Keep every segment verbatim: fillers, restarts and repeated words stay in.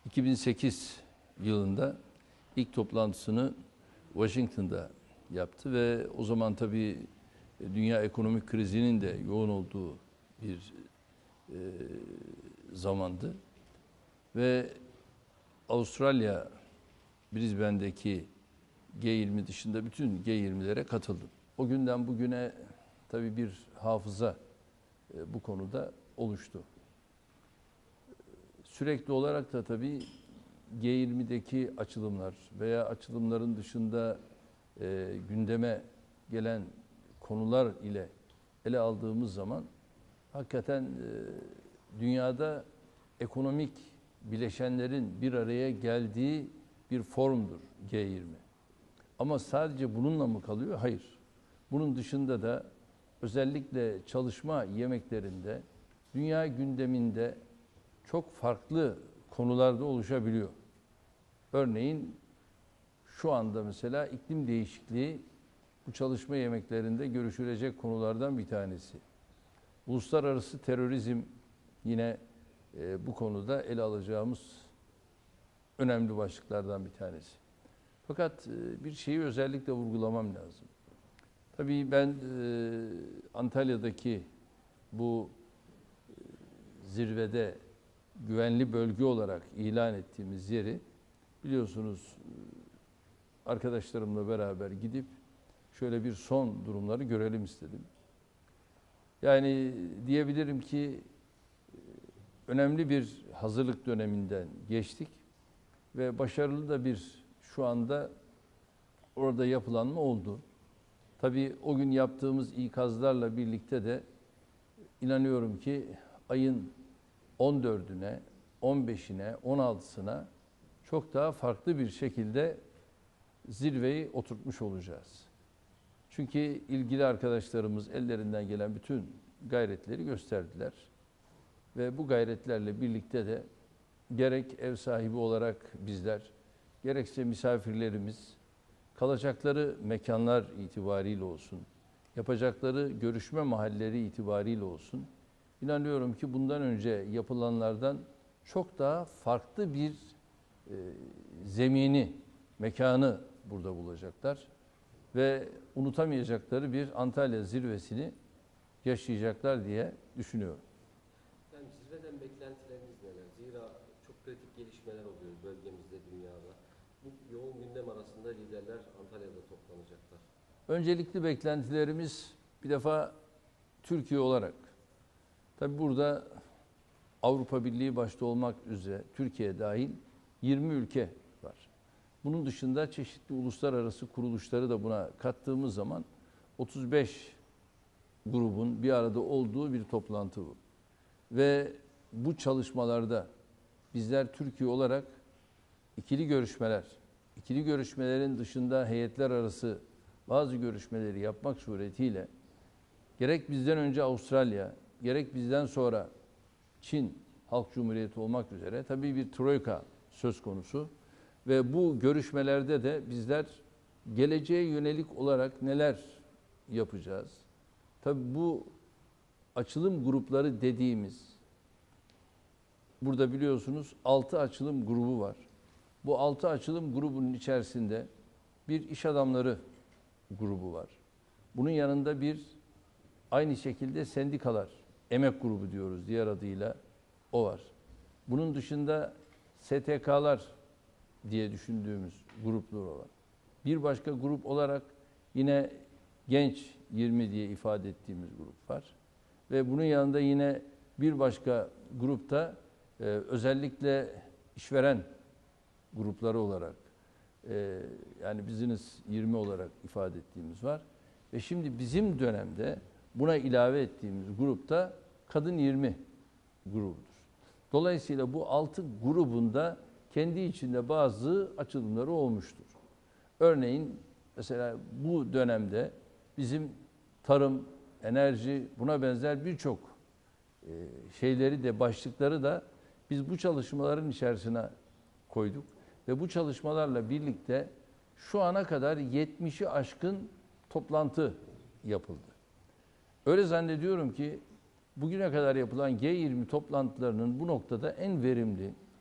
iki bin sekiz yılında ilk toplantısını Washington'da yaptı ve o zaman tabii dünya ekonomik krizinin de yoğun olduğu bir e, zamandı. Ve Avustralya Brisbane'deki G yirmi dışında bütün G yirmilere katıldım. O günden bugüne tabii bir hafıza e, bu konuda oluştu. Sürekli olarak da tabii G yirmideki açılımlar veya açılımların dışında e, gündeme gelen konular ile ele aldığımız zaman hakikaten e, dünyada ekonomik bileşenlerin bir araya geldiği bir forumdur G yirmi. Ama sadece bununla mı kalıyor? Hayır. Bunun dışında da özellikle çalışma yemeklerinde dünya gündeminde çok farklı konularda oluşabiliyor. Örneğin şu anda mesela iklim değişikliği bu çalışma yemeklerinde görüşülecek konulardan bir tanesi. Uluslararası terörizm yine e, bu konuda ele alacağımız önemli başlıklardan bir tanesi. Fakat e, bir şeyi özellikle vurgulamam lazım. Tabii ben e, Antalya'daki bu e, zirvede güvenli bölge olarak ilan ettiğimiz yeri biliyorsunuz arkadaşlarımla beraber gidip şöyle bir son durumları görelim istedim. Yani diyebilirim ki önemli bir hazırlık döneminden geçtik ve başarılı da bir şu anda orada yapılanma oldu. Tabii o gün yaptığımız ikazlarla birlikte de inanıyorum ki ayın on dördüne, on beşine, on altısına çok daha farklı bir şekilde zirveyi oturtmuş olacağız. Çünkü ilgili arkadaşlarımız ellerinden gelen bütün gayretleri gösterdiler. Ve bu gayretlerle birlikte de gerek ev sahibi olarak bizler, gerekse misafirlerimiz, kalacakları mekanlar itibariyle olsun, yapacakları görüşme mahalleleri itibariyle olsun, İnanıyorum ki bundan önce yapılanlardan çok daha farklı bir e, zemini, mekanı burada bulacaklar. Ve unutamayacakları bir Antalya zirvesini yaşayacaklar diye düşünüyorum. Yani zirveden beklentileriniz neler? Zira çok kritik gelişmeler oluyor bölgemizde, dünyada. Bu yoğun gündem arasında liderler Antalya'da toplanacaklar. Öncelikli beklentilerimiz bir defa Türkiye olarak. Tabii burada Avrupa Birliği başta olmak üzere Türkiye dahil yirmi ülke var. Bunun dışında çeşitli uluslararası kuruluşları da buna kattığımız zaman otuz beş grubun bir arada olduğu bir toplantı bu. Ve bu çalışmalarda bizler Türkiye olarak ikili görüşmeler, ikili görüşmelerin dışında heyetler arası bazı görüşmeleri yapmak suretiyle gerek bizden önce Avustralya, gerek bizden sonra Çin Halk Cumhuriyeti olmak üzere tabii bir troika söz konusu ve bu görüşmelerde de bizler geleceğe yönelik olarak neler yapacağız? Tabii bu açılım grupları dediğimiz, burada biliyorsunuz altı açılım grubu var. Bu altı açılım grubunun içerisinde bir iş adamları grubu var. Bunun yanında bir aynı şekilde sendikalar, emek grubu diyoruz diğer adıyla, o var. Bunun dışında S T K'lar diye düşündüğümüz gruplar var. Bir başka grup olarak yine genç yirmi diye ifade ettiğimiz grup var. Ve bunun yanında yine bir başka grupta e, özellikle işveren grupları olarak e, yani business yirmi olarak ifade ettiğimiz var. Ve şimdi bizim dönemde buna ilave ettiğimiz grupta kadın yirmi grubudur. Dolayısıyla bu altı grubunda kendi içinde bazı açılımları olmuştur. Örneğin mesela bu dönemde bizim tarım, enerji, buna benzer birçok şeyleri de başlıkları da biz bu çalışmaların içerisine koyduk. Ve bu çalışmalarla birlikte şu ana kadar yetmişi aşkın toplantı yapıldı. Öyle zannediyorum ki bugüne kadar yapılan G yirmi toplantılarının bu noktada en verimli,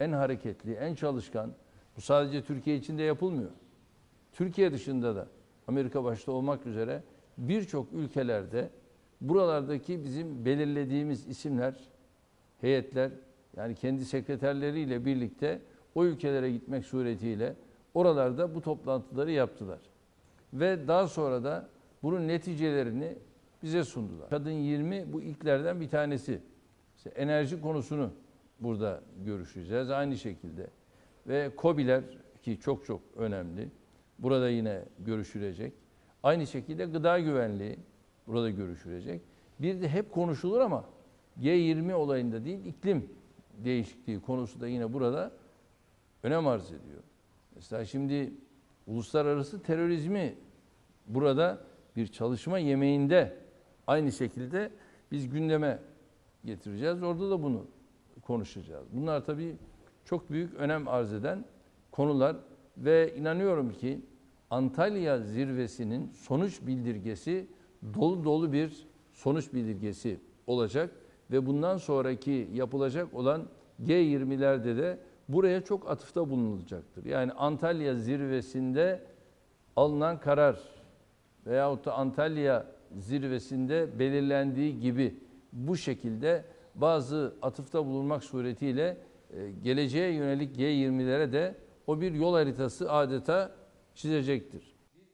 en hareketli, en çalışkan, bu sadece Türkiye içinde yapılmıyor. Türkiye dışında da Amerika başta olmak üzere birçok ülkelerde buralardaki bizim belirlediğimiz isimler, heyetler, yani kendi sekreterleriyle birlikte o ülkelere gitmek suretiyle oralarda bu toplantıları yaptılar. Ve daha sonra da bunun neticelerini bize sundular. Kadın yirmi bu ilklerden bir tanesi. İşte enerji konusunu burada görüşeceğiz aynı şekilde. Ve KOBİ'ler ki çok çok önemli. Burada yine görüşülecek. Aynı şekilde gıda güvenliği burada görüşülecek. Bir de hep konuşulur ama G yirmi olayında değil, iklim değişikliği konusu da yine burada önem arz ediyor. Mesela şimdi uluslararası terörizmi burada bir çalışma yemeğinde aynı şekilde biz gündeme getireceğiz. Orada da bunu konuşacağız. Bunlar tabii çok büyük önem arz eden konular ve inanıyorum ki Antalya zirvesinin sonuç bildirgesi dolu dolu bir sonuç bildirgesi olacak ve bundan sonraki yapılacak olan G yirmilerde de buraya çok atıfta bulunulacaktır. Yani Antalya zirvesinde alınan karar veyahut da Antalya zirvesinde belirlendiği gibi bu şekilde bazı atıfta bulunmak suretiyle geleceğe yönelik G yirmilere de o bir yol haritası adeta çizecektir.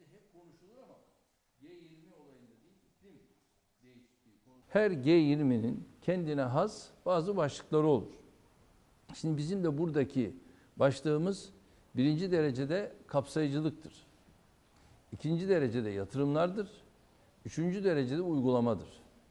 Her G yirminin kendine has bazı başlıkları olur. Şimdi bizim de buradaki başlığımız birinci derecede kapsayıcılıktır. İkinci derecede yatırımlardır. Üçüncü derecede uygulamadır.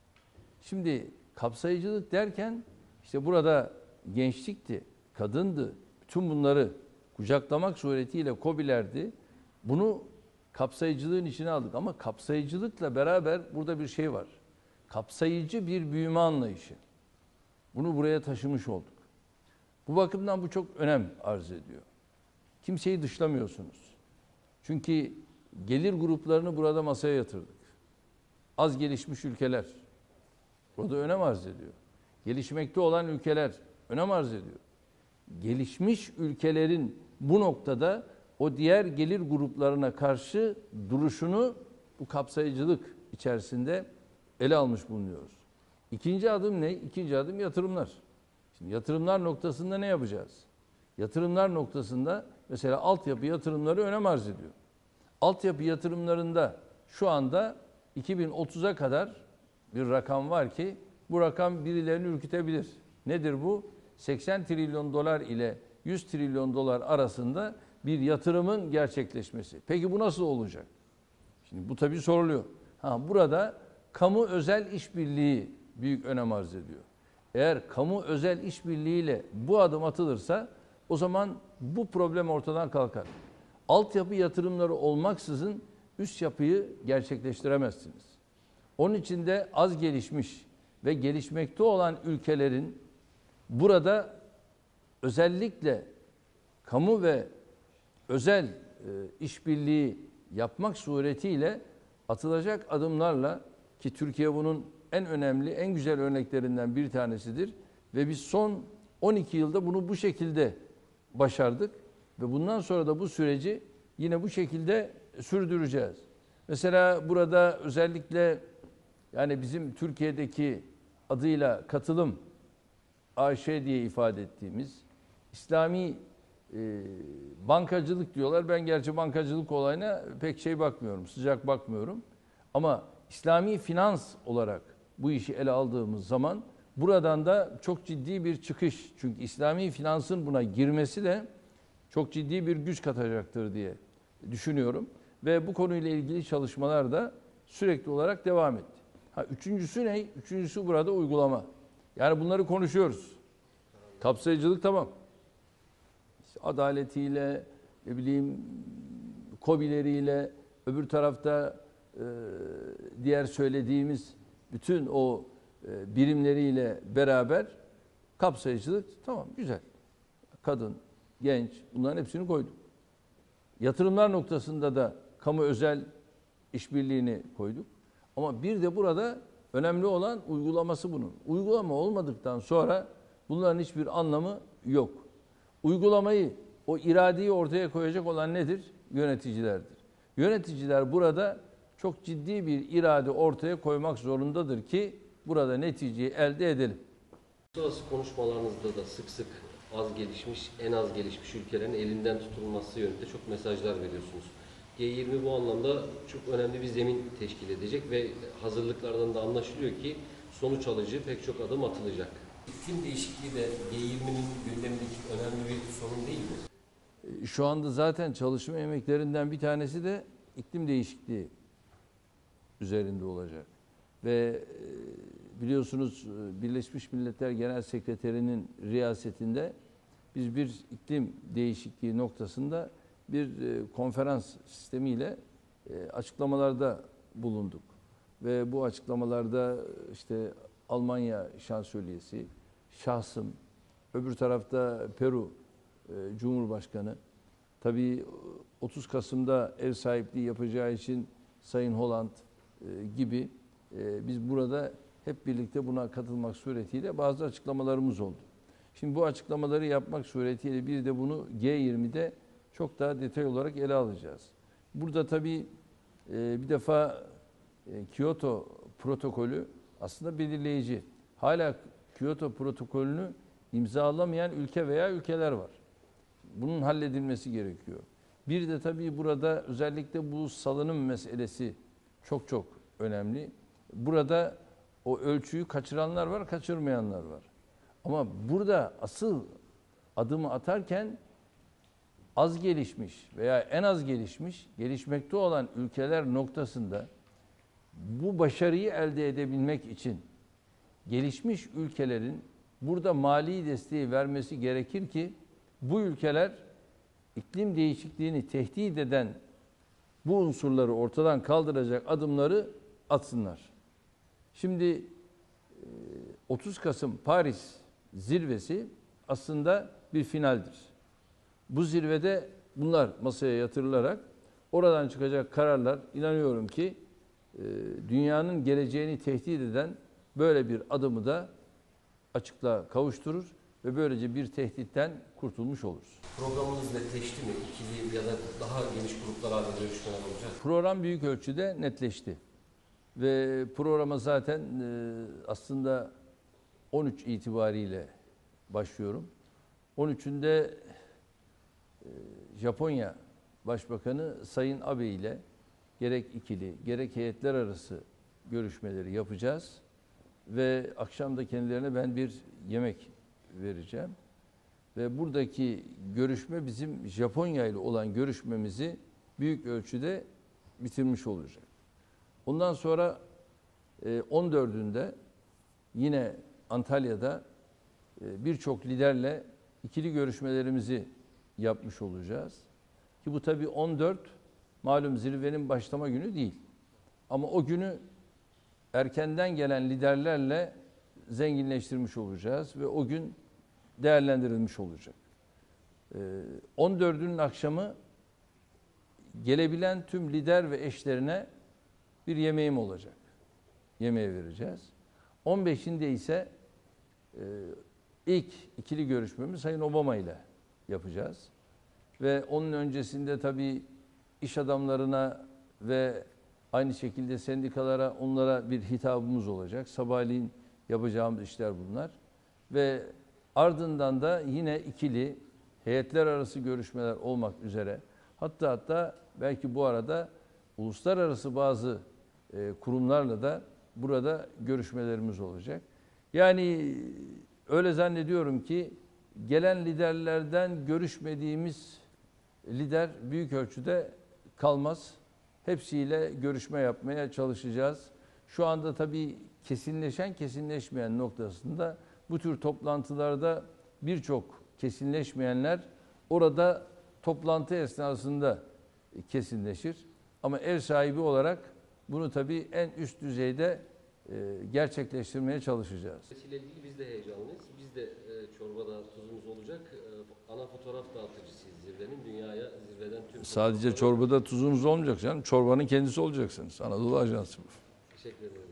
Şimdi kapsayıcılık derken işte burada gençlikti, kadındı, bütün bunları kucaklamak suretiyle KOBİ'lerdi. Bunu kapsayıcılığın içine aldık ama kapsayıcılıkla beraber burada bir şey var. Kapsayıcı bir büyüme anlayışı. Bunu buraya taşımış olduk. Bu bakımdan bu çok önem arz ediyor. Kimseyi dışlamıyorsunuz. Çünkü gelir gruplarını burada masaya yatırdık. Az gelişmiş ülkeler burada önem arz ediyor. Gelişmekte olan ülkeler önem arz ediyor. Gelişmiş ülkelerin bu noktada o diğer gelir gruplarına karşı duruşunu bu kapsayıcılık içerisinde ele almış bulunuyoruz. İkinci adım ne? İkinci adım yatırımlar. Şimdi yatırımlar noktasında ne yapacağız? Yatırımlar noktasında mesela altyapı yatırımları önem arz ediyor. Altyapı yatırımlarında şu anda iki bin otuza kadar bir rakam var ki bu rakam birilerini ürkütebilir. Nedir bu? seksen trilyon dolar ile yüz trilyon dolar arasında bir yatırımın gerçekleşmesi. Peki bu nasıl olacak? Şimdi bu tabii soruluyor. Ha, burada kamu özel işbirliği büyük önem arz ediyor. Eğer kamu özel işbirliğiyle bu adım atılırsa o zaman bu problem ortadan kalkar. Altyapı yatırımları olmaksızın üst yapıyı gerçekleştiremezsiniz. Onun için de az gelişmiş ve gelişmekte olan ülkelerin burada özellikle kamu ve özel e, işbirliği yapmak suretiyle atılacak adımlarla ki Türkiye bunun en önemli, en güzel örneklerinden bir tanesidir ve biz son on iki yılda bunu bu şekilde başardık ve bundan sonra da bu süreci yine bu şekilde sürdüreceğiz. Mesela burada özellikle yani bizim Türkiye'deki adıyla katılım A Ş diye ifade ettiğimiz İslami e, bankacılık diyorlar. Ben gerçi bankacılık olayına pek şey bakmıyorum, sıcak bakmıyorum. Ama İslami finans olarak bu işi ele aldığımız zaman buradan da çok ciddi bir çıkış. Çünkü İslami finansın buna girmesi de çok ciddi bir güç katacaktır diye düşünüyorum. Ve bu konuyla ilgili çalışmalar da sürekli olarak devam etti. Ha, üçüncüsü ne? Üçüncüsü burada uygulama. Yani bunları konuşuyoruz. Kapsayıcılık tamam. İşte adaletiyle, ne bileyim, KOBİ'leriyle, öbür tarafta e, diğer söylediğimiz bütün o e, birimleriyle beraber kapsayıcılık tamam, güzel. Kadın, genç, bunların hepsini koyduk. Yatırımlar noktasında da kamu özel işbirliğini koyduk. Ama bir de burada önemli olan uygulaması bunun. Uygulama olmadıktan sonra bunların hiçbir anlamı yok. Uygulamayı, o iradeyi ortaya koyacak olan nedir? Yöneticilerdir. Yöneticiler burada çok ciddi bir irade ortaya koymak zorundadır ki burada neticeyi elde edelim. Uluslararası konuşmalarınızda da sık sık az gelişmiş, en az gelişmiş ülkelerin elinden tutulması yönünde çok mesajlar veriyorsunuz. G yirmi bu anlamda çok önemli bir zemin teşkil edecek ve hazırlıklardan da anlaşılıyor ki sonuç alıcı pek çok adım atılacak. İklim değişikliği de G yirminin gündemindeki önemli bir sorun değil mi? Şu anda zaten çalışma emeklerinden bir tanesi de iklim değişikliği üzerinde olacak. Ve biliyorsunuz Birleşmiş Milletler Genel Sekreterinin riyasetinde biz bir iklim değişikliği noktasında bir konferans sistemiyle açıklamalarda bulunduk. Ve bu açıklamalarda işte Almanya Şansölyesi, şahsım, öbür tarafta Peru Cumhurbaşkanı, tabii otuz Kasım'da ev sahipliği yapacağı için Sayın Holland gibi biz burada hep birlikte buna katılmak suretiyle bazı açıklamalarımız oldu. Şimdi bu açıklamaları yapmak suretiyle bir de bunu G yirmide çok daha detay olarak ele alacağız. Burada tabii bir defa Kyoto protokolü aslında belirleyici. Hala Kyoto protokolünü imzalamayan ülke veya ülkeler var. Bunun halledilmesi gerekiyor. Bir de tabii burada özellikle bu salınım meselesi çok çok önemli. Burada o ölçüyü kaçıranlar var, kaçırmayanlar var. Ama burada asıl adımı atarken az gelişmiş veya en az gelişmiş, gelişmekte olan ülkeler noktasında bu başarıyı elde edebilmek için gelişmiş ülkelerin burada mali desteği vermesi gerekir ki bu ülkeler iklim değişikliğini tehdit eden bu unsurları ortadan kaldıracak adımları atsınlar. Şimdi otuz Kasım Paris zirvesi aslında bir finaldir. Bu zirvede bunlar masaya yatırılarak oradan çıkacak kararlar inanıyorum ki dünyanın geleceğini tehdit eden böyle bir adımı da açıklığa kavuşturur ve böylece bir tehditten kurtulmuş oluruz. Programınız netleşti mi? İkili ya da daha geniş gruplar halinde görüşmeler olacak. Program büyük ölçüde netleşti. Ve programa zaten aslında on üç itibariyle başlıyorum. on üçünde Japonya Başbakanı Sayın Abe ile gerek ikili gerek heyetler arası görüşmeleri yapacağız. Ve akşam da kendilerine ben bir yemek vereceğim. Ve buradaki görüşme bizim Japonya ile olan görüşmemizi büyük ölçüde bitirmiş olacak. Ondan sonra on dördünde yine Antalya'da birçok liderle ikili görüşmelerimizi yapmış olacağız. Ki bu tabii on dört malum zirvenin başlama günü değil. Ama o günü erkenden gelen liderlerle zenginleştirmiş olacağız ve o gün değerlendirilmiş olacak. on dördünün akşamı gelebilen tüm lider ve eşlerine bir yemeğim olacak. Yemeğe vereceğiz. on beşinde ise ilk ikili görüşmemiz Sayın Obama ile yapacağız. Ve onun öncesinde tabii iş adamlarına ve aynı şekilde sendikalara, onlara bir hitabımız olacak. Sabahleyin yapacağımız işler bunlar. Ve ardından da yine ikili, heyetler arası görüşmeler olmak üzere. Hatta hatta belki bu arada uluslararası bazı e, kurumlarla da burada görüşmelerimiz olacak. Yani öyle zannediyorum ki gelen liderlerden görüşmediğimiz lider büyük ölçüde kalmaz. Hepsiyle görüşme yapmaya çalışacağız. Şu anda tabii kesinleşen kesinleşmeyen noktasında bu tür toplantılarda birçok kesinleşmeyenler orada toplantı esnasında kesinleşir. Ama ev sahibi olarak bunu tabii en üst düzeyde gerçekleştirmeye çalışacağız. Ile ilgili biz de heyecanlıyız. Biz de e, çorbada tuzumuz olacak. E, ana fotoğraf dağıtıcısıyız zirvenin. Dünyaya zirveden tüm... Sadece çorbada tuzunuz olmayacak canım. Çorbanın kendisi olacaksınız. Anadolu Ajansı bu. Teşekkür ederim.